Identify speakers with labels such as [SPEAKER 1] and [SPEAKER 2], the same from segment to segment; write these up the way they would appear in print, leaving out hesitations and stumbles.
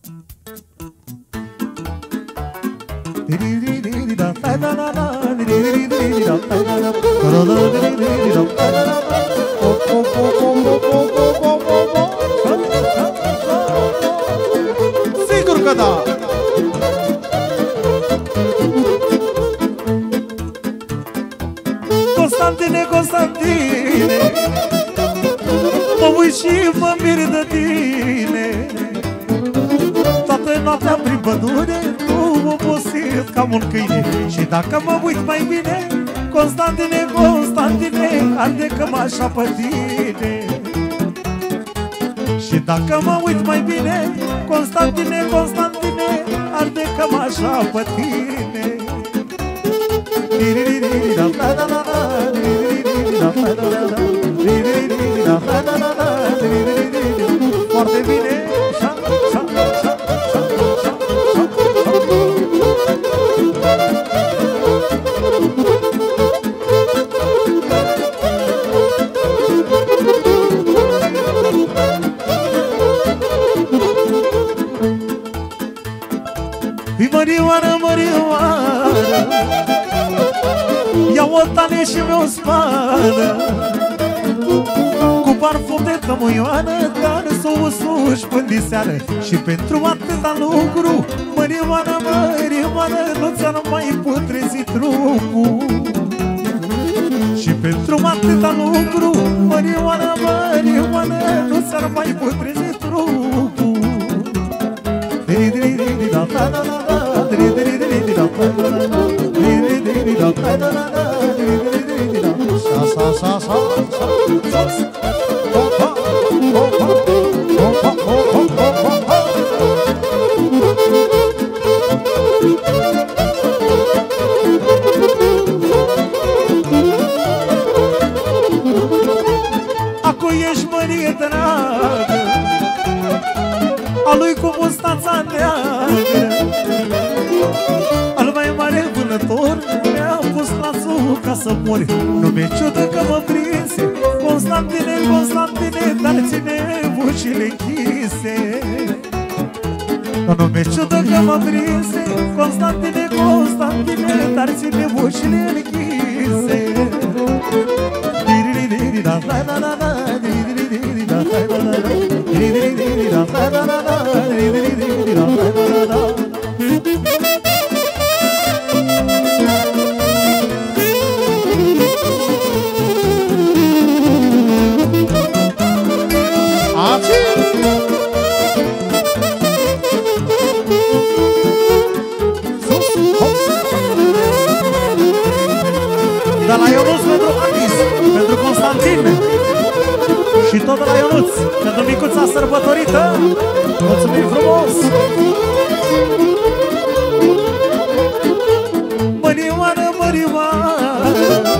[SPEAKER 1] Sigur că da! Constantine, Constantine, mă uit și mă mir de tine. Toată noaptea prin pădure, nu obosit ca un câine. Și dacă mă uit mai bine, Constantine, Constantine, arde cămașa pe tine. Și dacă mă uit mai bine, Constantine, Constantine, arde cămașa pe tine. Foarte bine. Mărioară, mărioară, ia-o tane și mi-o spadă, cu parfum de tămâioară, dar să o usuși până diseară. Și pentru atâta lucru, mărioară, mărioară, nu ți-ar mai putrezi trupul. Și pentru atâta lucru, mărioară, mărioară, nu ți-ar mai putrezi trupul. Acu ești mărie dragă, a lui cu mustața neagră, al mai mare vânător mi-a pus lațul ca să mori. Nu mi-e ciudă că mă prinse, Constantine, Constantine, dar ține ușile închise. Nu mi-e ciudă că mă prinse, Constantine, Constantine, dar ține ușile închise. De la Ionuț pentru Atis, pentru Constantin și tot de la Ionuț pentru micuța sărbătorită. Mulțumim frumos! Mărioară, mărioară,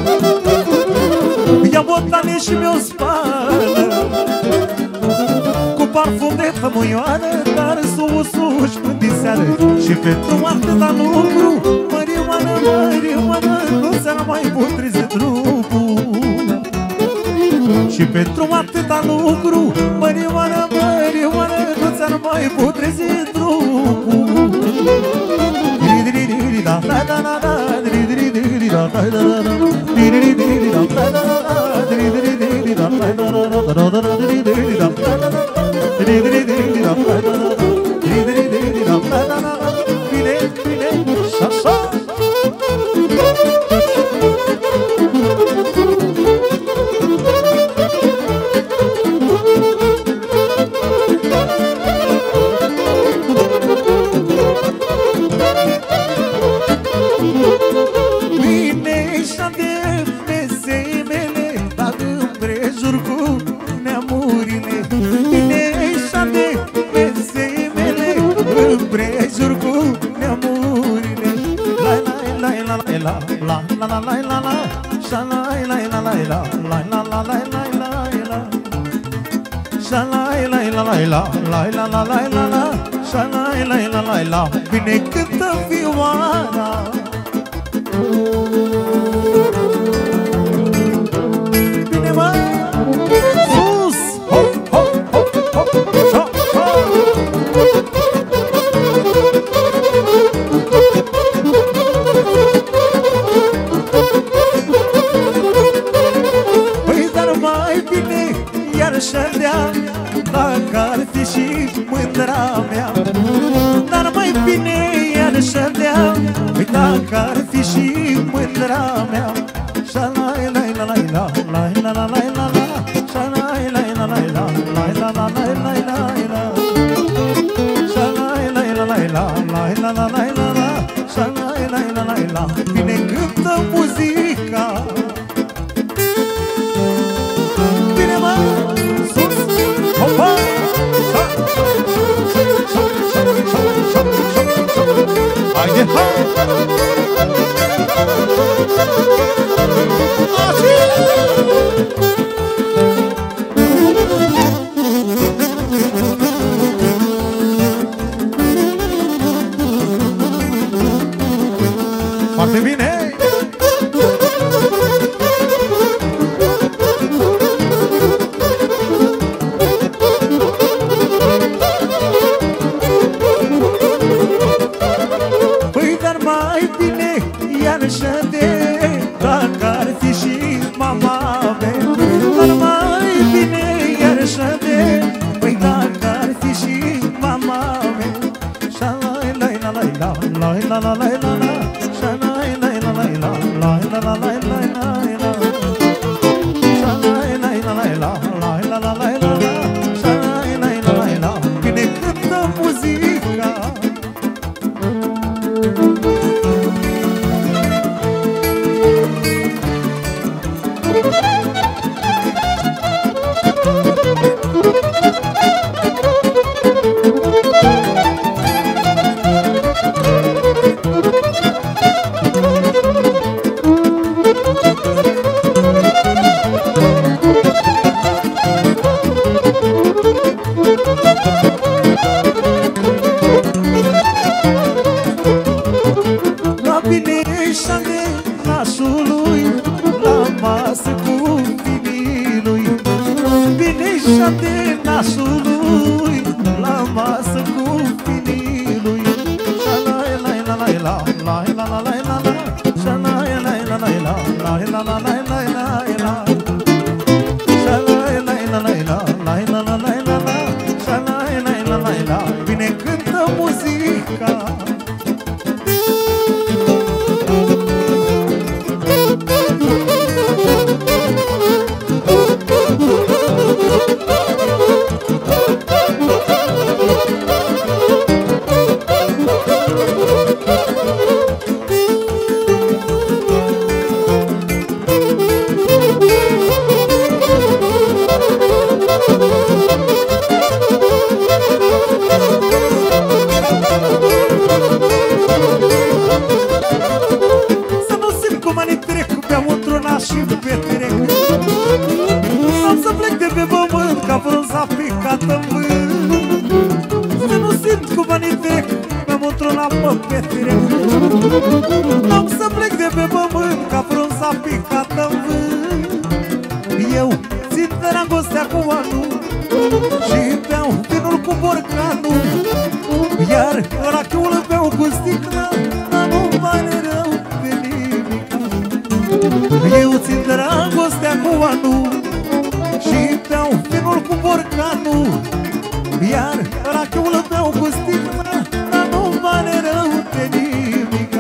[SPEAKER 1] ia botane și mi-o spală, cu parfum de tămâioară, dar să o usuși până diseară. Și pentru atâta lucru, mărioară, mărioară, nu ți-ar mai putrezi trupul. Și pentru atâta lucru, mărioară, mărioară, nu ți-ar mai putrezi trupul. Bine cântă vioara, bine mă, sus, hop, hop, hop, hop, hop, hop. dacă ar fi și mândra mea. Șa-la-i-la-i-la-la-i-la, la-i-la-la-la-i-la-la, șa-la-i-la-i-la-la-i-la, la-i-la-la-la-i-la-i-la, șa-la-i-la-i-la-la-i-la, la-i-la-la-la-i-la-la, șa-la-i-la-i-la-la-i-la. Bine cântă muzica. Bine mă, sus, hopa! Haide, hai! Foarte bine! Păi dar mai bine iarăși de dacă ar fi și mama mea. Dar mai bine iarăși de, păi dacă ar fi și mama mea. Șa-la-i-la-i-la-la-i-la, la-i-la-la-la-i-la-la, șa-la-i-la-i-la-la-i-la, la-i-la-la-la-i-la-la, șa-la-i-la-i-la-la-i-la, la-i-la-la-la-i-la-la, șa-la-i-la-i-la-la-i-la. Bine cântă muzica. La bine-șa de nașului, la masă cu finilui. Bine-șa de nașului, la masă cu finilui. Șa-la-i-la-i-la-la-i-la, la-i-la-la-la-i-la-la, șa-la-i-la-i-la-la-i-la, la-i-la-la-la-i-la-la, șa-la-i-la-i-la-la-i-la, la-i-la-la-la-i-la-la, șa-la-i-la-i-la-la-i-la. Bine cântă muzica. Să nu simt cum ani trec, beau într-una și petrec. Am să plec de pe pământ ca frunza picată-n vânt. Să nu simt cum ani trec, beau într-una mă petrec. Am să plec de pe pământ ca frunza picată-n vânt. Eu țin dragostea cu anul și beau vinul cu borcanul, iar rachiul îl beau cu sticla, dar nu-mi pare rău de nimic. Eu țin dragostea cu anul și beau vinul cu borcanul, iar rachiul îl beau cu sticla, dar nu-mi pare rău de nimic.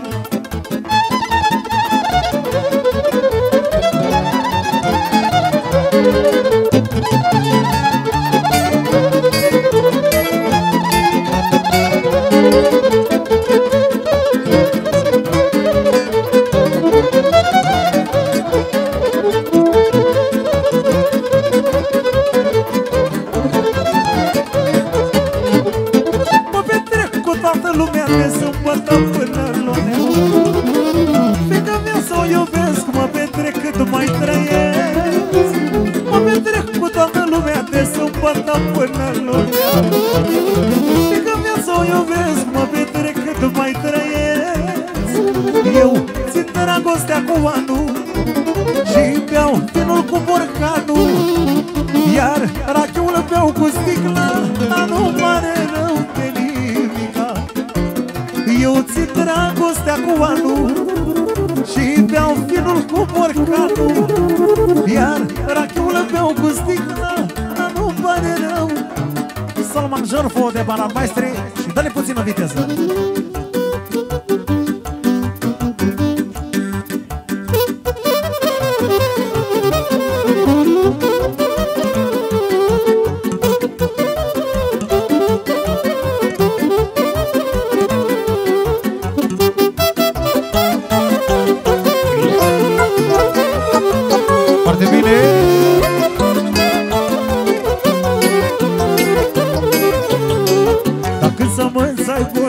[SPEAKER 1] Mă petrec cu toată lumea de sâmbătă până lunea. Fiica mea să o iubesc, mă petrec cât mai trăiesc. Mă petrec cu toată lumea de sâmbătă până lunea. Fiica mea să o iubesc, mă petrec cât mai trăiesc. Eu țin dragostea cu anul și beau vinul cu borcanul, iar rachiul îl beau cu sticla, dar nu pare rău de nimica. Eu țin dragostea cu anul și beau vinul cu borcanul, iar rachiul îl beau cu sticla, dar nu pare rău. Salman Jorfo de Baran Maestri și dă-le puțină viteză.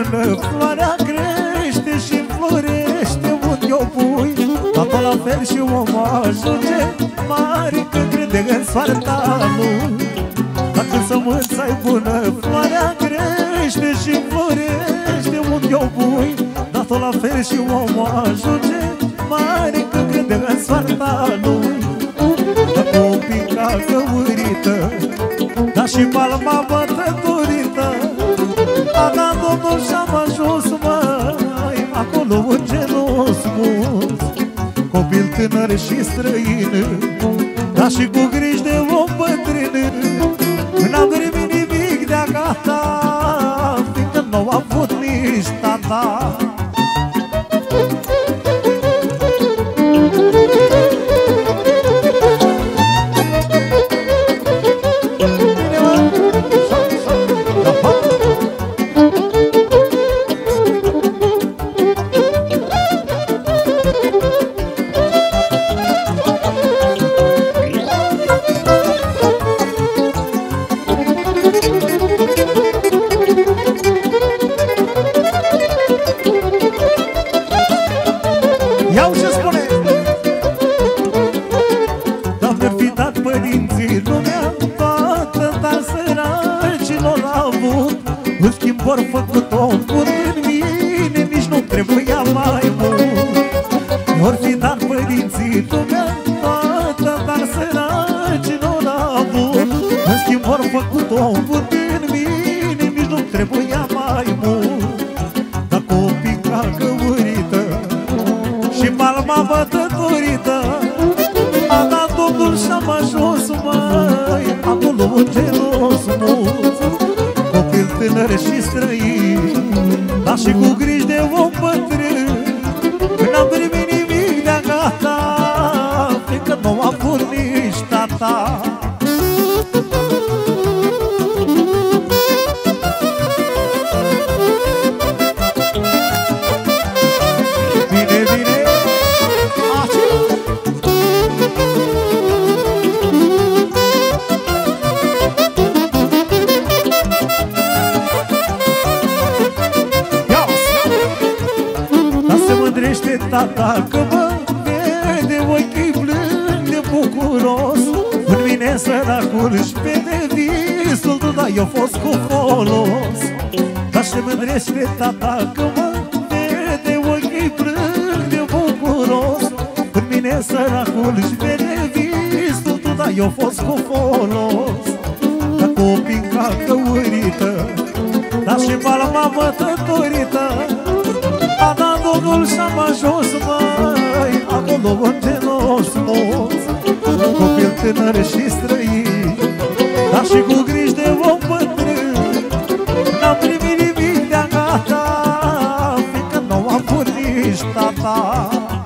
[SPEAKER 1] bună, floarea crește și înflorește unde o pui. Tot la fel și omul ajunge mare când crede în soarta lui. Dacă sămânța-i bună, floarea crește și înflorește unde o pui. Dar tot la fel și omul ajunge mare când crede în soarta lui. Dacă o pica căurită, dar și palma bătătorită, a dat Domnul și-am ajuns, măi, acolo în gelos mulți. Copil tânăr și străin, dar și cu griji de om bătrân. N-am dormit nimic de-a gata, fiindcă nu a avut nici tata. Vor făcut om bun în mine, nici nu trebuia mai mult. Or fi dat părinții lumea toată, dar săraci nu l-a avut. În schimb vor făcut om bun în mine, nici nu trebuia mai mult. Dacă o pica căurită și palma bătătorită, a dat Domnul și-am ajuns, măi, acolo în gelos mulți. Tânăr și străin, dar și cu griji de om bătrân. N-am primit nimic de-a gata, fiindcă nu a avut nici tata. Bine, bine, tata că mă vede ochii plâni de bucuros. În mine săracul își vede visul, dar eu fost cu folos. Dar se mândrește tata că mă vede ochii plâni de bucuros. În mine săracul își vede visul, dar eu fost cu folos. Dacă o pica căurită, dar și palma bătătorită, a dat Domnul și-am ajuns, măi, acolo în gelos mulți. Copil tânăr și străin, dar și cu griji de om bătrân. N-am primit nimic de-a gata, fiindcă nu am avut nici tata.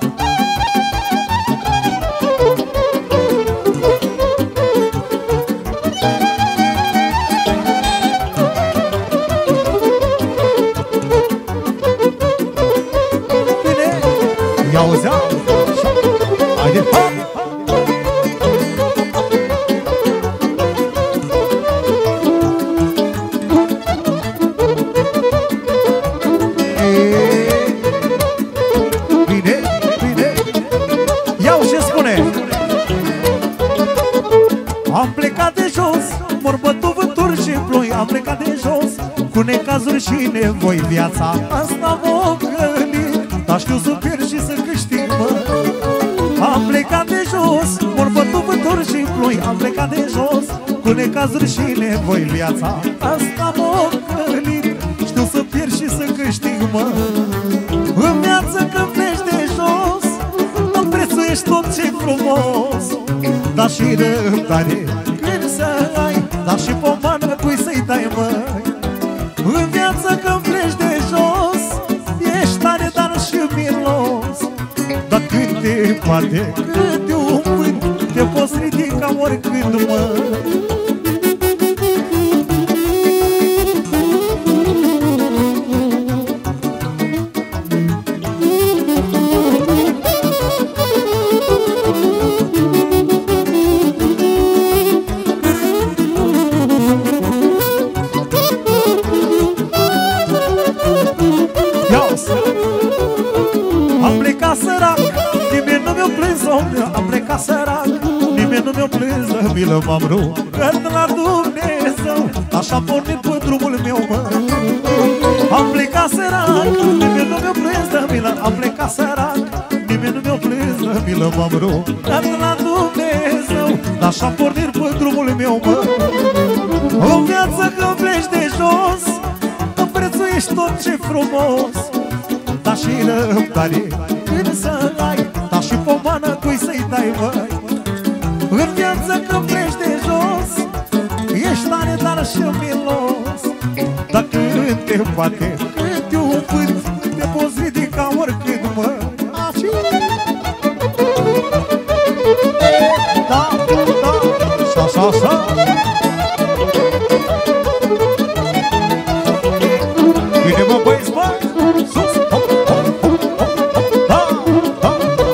[SPEAKER 1] Am plecat de jos, m-or bătut vânturi și ploi. Am plecat de jos, cu necazuri și nevoi. Viața asta m-o gândit, dar știu să pierd și să câștig, mă. Am plecat de jos, m-or bătut vânturi și ploi. Am plecat de jos, cu necazuri și nevoi. Viața asta m-o gândit, știu să pierd și să câștig, mă. În viață când pleci de jos, îmi prețuiești tot ce-i frumos. Dar și răbdare când să ai, dar și pomană cui să-i dai, măi. În viață când pleci de jos, ești tare, dar și milos. Dar când te bate câte un vânt, te poți ridica oricând, măi. plecat sărac, nimeni nu mi-a plâns, am plecat sărac, nimeni nu mi-a plâns, de milă m-am rugat la Dumnezeu, așa pornit pe drumul meu, mă. Am plecat sărac, nimeni nu mi-a plâns, de milă, am plecat sărac, nimeni nu mi-a plâns, de milă m-am rugat la Dumnezeu, așa pornit pe drumul meu, mă. O viață când pleci de jos, împrețuiești tot ce frumos, dar și răbdare când să ai, dar și pomană cui să-i dai, măi. În viață când pleci de jos, ești tare, dar și milos, dar când te bate, când te upânt, te poți ridica oricând, mă. Da, da, sa. Bine, mă, băieți, bă, sus, hop, hop, hop, hop, da, da.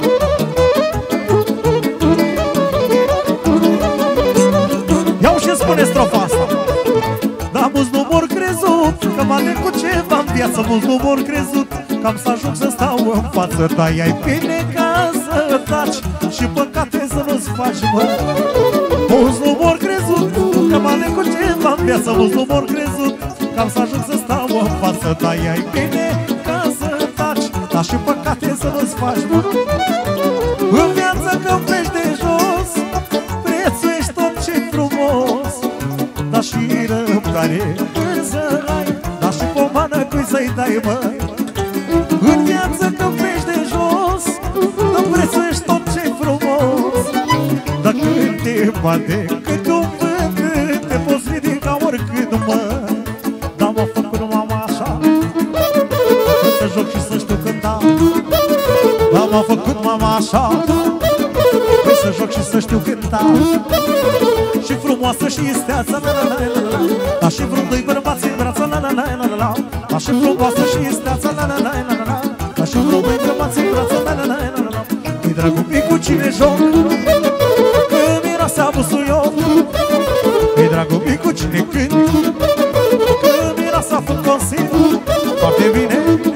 [SPEAKER 1] Iau și spune strofa asta. Da, mulți nu m-or crezut că m-a trecut ceva în viață, mulți nu m-or crezut că am să ajung să stau în față, dar e bine ca să taci și păcate să nu-ți faci, mă. Mulți nu m-or crezut că m-a trecut ceva în viață, mulți nu m-or crezut că am să ajung să stau în față, dar e bine ca să taci, dar și păcate să nu-ți faci, mă. În viață când pleci de jos, prețuiești tot ce-i frumos, dar și răbdare când să ai, dar și pomană cui să-i dai, mă. În viață când pleci de jos, împrețuiești tot ce-i frumos, dar când te bate, când un vânt, te poți ridica oricând, mă. Dar m-a făcut mama așa, să joc și să știu cânta. Dar m-a făcut mama așa, să joc și să știu cânta. Și frumoasă și isteață, la la la la la, da, și vreun doi bărbați în brață, la la la la la la, da, și frumoasă și isteață, la la la la la la, da, și vreun doi bărbați în brață, la la la la la la. Îi dragul mic cu cine joc, că miroase a busuioc. Îi dragul mic cu cine cânt, că miroase a fâncosit. Foarte bine.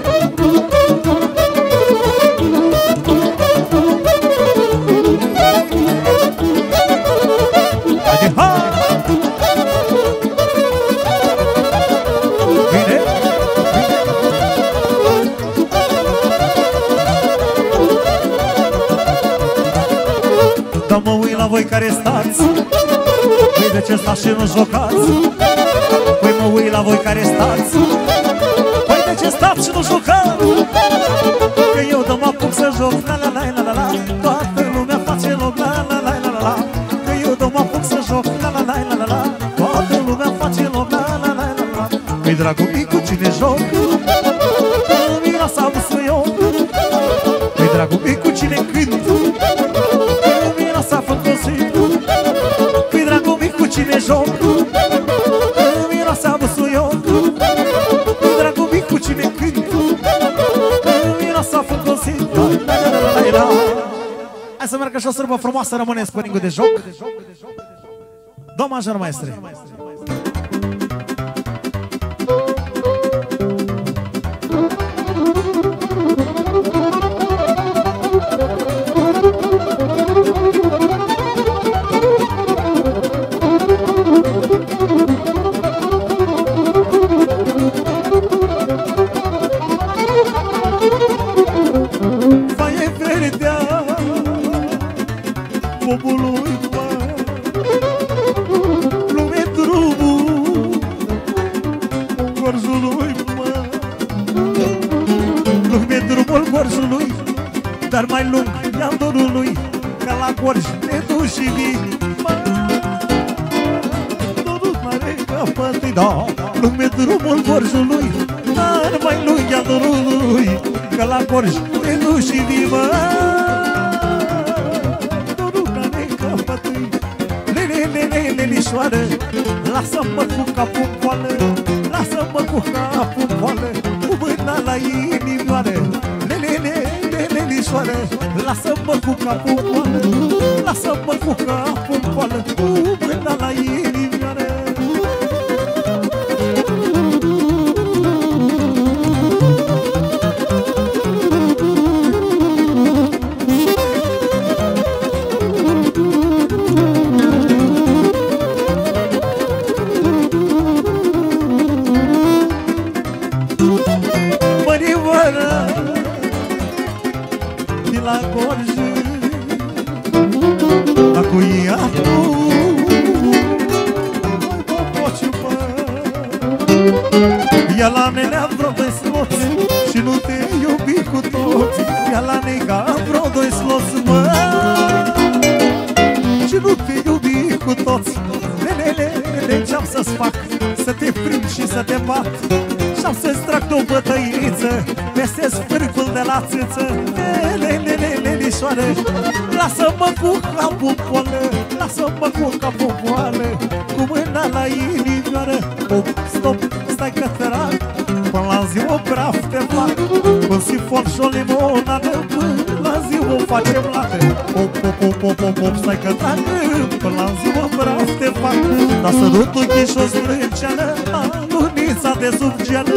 [SPEAKER 1] Dar mă uit la voi care stați, păi de ce stați și nu jucați? Păi mă uit la voi care stați, păi de ce stați și nu jucați? Că eu de mă apuc să joc, la la la la la la, toată lumea face loc, la la la la la la. Că eu de mă apuc să joc, la la la la la la, toată lumea face loc, la la la la la. Păi dragul mic cu cine joc, că miroasa busuioc. Păi dragul mic cu cine cânt, s-a făcut. Păi dragul mic cu cine joc, miroase a busuioc. Păi dragul mic cu cine cânt, miroase a făcut. Hai să meargă și o sârbă frumoasă, rămâneți pe ringul de joc. Do major, maestre. Popului, mă, lume drumul Corzului, mă, lume drumul Corzului, dar mai lung e-al dorului, ca la Corj ne duci și vii, mă. Dorul n-are capăt, da, lume drumul Corzului, dar mai lung e-al dorului, ca la Corj ne duci și vii, mă. Lelișoară, lasă-mă cu capul poală, lasă-mă cu capul poală, cu mâna la inimioară. Lelișoară, lasă-mă cu capul poală, lasă-mă cu capul poală, cu mâna la inimioară. cuiatul. Ia la nenea vreo doi sloți și nu te iubi cu toți. Ia la nega vreo doi sloți, mă, și nu te iubi cu toți. Lelelele, ce-am să-ți fac? Să te prind și să te bat, și-am să-ți trag de o bătăiță peste sfârcul de la țâță. Lelelelelișoare, lasă-mă cu capul poală, lasă-mă cu capul poală, cu mâna la inimioară. Op, stop, stai că te rag, până la zi o praf te fac, un sifon și o limonadă, până la zi o facem lată. Op, op, op, op, op, op, stai că trag, până la zi o praf te fac, dar sărutul ghiș-o sprânceană, alunița de sub geană.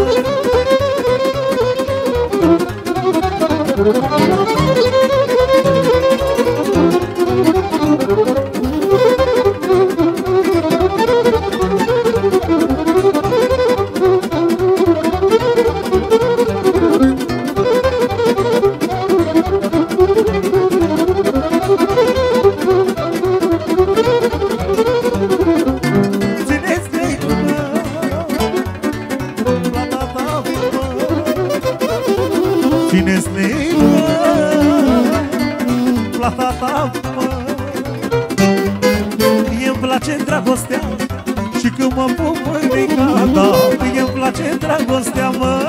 [SPEAKER 1] Mie-mi place dragostea și când mă pup mânica, da, mie-mi place dragostea, mă,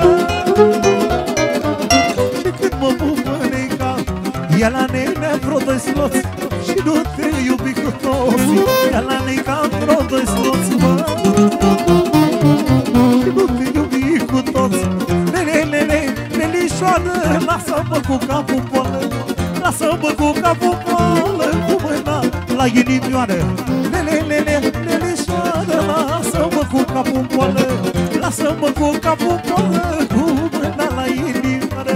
[SPEAKER 1] și când mă pup mânica. Ia la nenea vreo doi sloți și nu te iubi cu toți. Ia la nega vreo doi sloți, mă, și nu te iubi cu toți. Nelișoară, lasă-mă cu capul poală, lasă-mă cu capul poală, cu mâna la inimioară. Nelișoară, lasă-mă cu capul poală, lasă-mă cu capul poală, cu mâna la inimioară.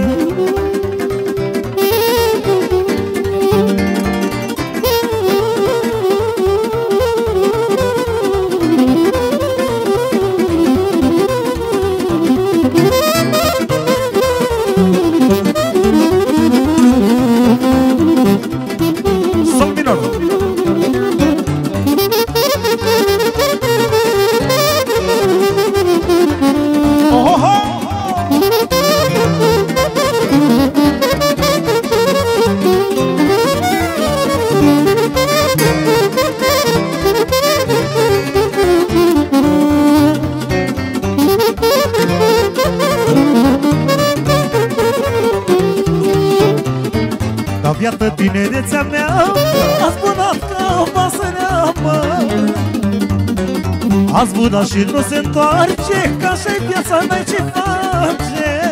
[SPEAKER 1] Iată tinerețea mea a zburat ca pasărea, mă, a zburat și nu se întoarce, că așa-i viața, n-ai ce face.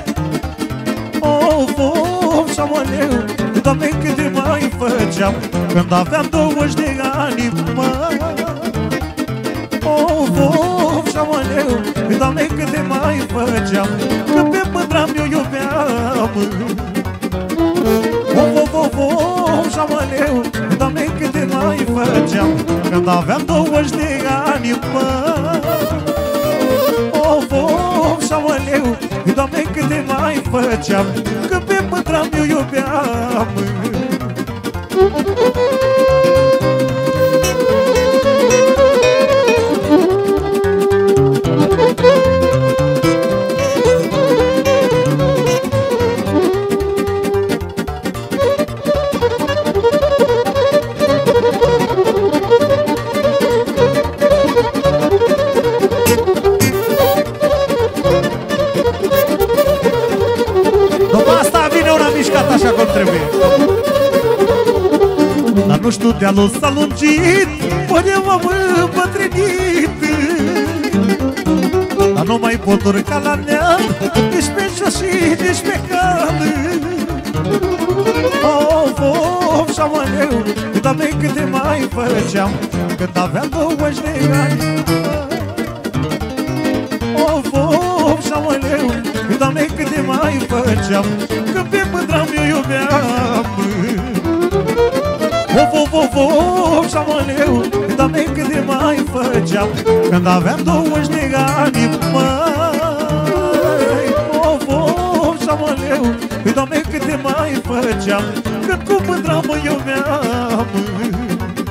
[SPEAKER 1] Of, of, șamaneu, Doamne, câte mai făceam când aveam 20 de ani, mă. Of, of, șamaneu, Doamne, câte mai făceam când pe mândra mi-o iubeam. Of, of, of, of, șamaneu, Doamne, câte mai făceam când aveam 20 de ani, mă. Of, of, șamaneu, Doamne, câte mai făceam când pe mândra mi-o iubeam. Așa cum trebuie. Dar nu știu, dealul s-a lungit, ori eu am îmbătrânit, dar nu mai pot urca la neam, nici pe jos și nici pe cal. Of, of, șamaneu, Doamne, câte mai făceam când aveam 20 de ani. Of, of, șamaneu, Doamne, câte mai făceam când pe mândra mi-o iubeam. Of, of, of, of, șamaneu, Doamne, câte mai făceam când aveam 20 de ani, măi. Of, of, șamaneu, Doamne, câte mai făceam când cu mândra mă iubeam.